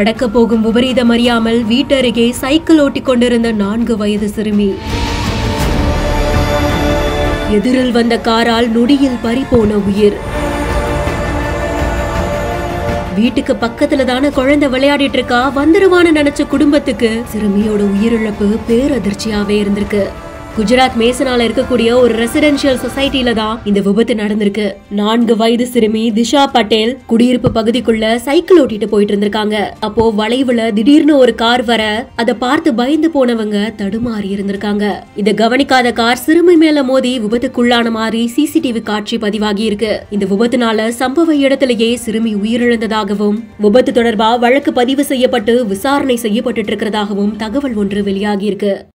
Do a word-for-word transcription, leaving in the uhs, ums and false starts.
நடக்க போகும் விபரீதம் அறியாமல் வீட்டருகே சைக்கிள் ஓட்டிக் கொண்டிருந்த நான்கு வயது சிறுமி. எதிரில் வந்த காரால் நொடியில் பறிபோன உயிர். வீட்டுக்கு பக்கத்துல தானே குழந்தை விளையாடிட்டு இருக்கா, வந்துருவான்னு நினைச்ச குடும்பத்துக்கு சிறுமியோட உயிரிழப்பு பேரதிர்ச்சியாவே இருந்திருக்கு. குஜராத் மேசனால இருக்கக்கூடிய ஒரு ரெசிடென்ஷியல் சொசைட்டில தான் இந்த விபத்து நடந்திருக்கு. நான்கு வயது சிறுமி திஷா பட்டேல் குடியிருப்பு பகுதிக்குள்ள சைக்கிள் ஓட்டிட்டு போயிட்டு இருந்திருக்காங்க. அப்போ வளைவுல திடீர்னு ஒரு கார் வர அதை பார்த்து பயந்து போனவங்க தடுமாறி இருந்திருக்காங்க. இத கவனிக்காத கார் சிறுமி மேல மோதி விபத்துக்குள்ளான மாதிரி சிசிடிவி காட்சி பதிவாகி இருக்கு. இந்த விபத்துனால சம்பவ இடத்திலேயே சிறுமி உயிரிழந்ததாகவும் விபத்து தொடர்பா வழக்கு பதிவு செய்யப்பட்டு விசாரணை செய்யப்பட்டு இருக்கிறதாகவும் தகவல் ஒன்று வெளியாகி இருக்கு.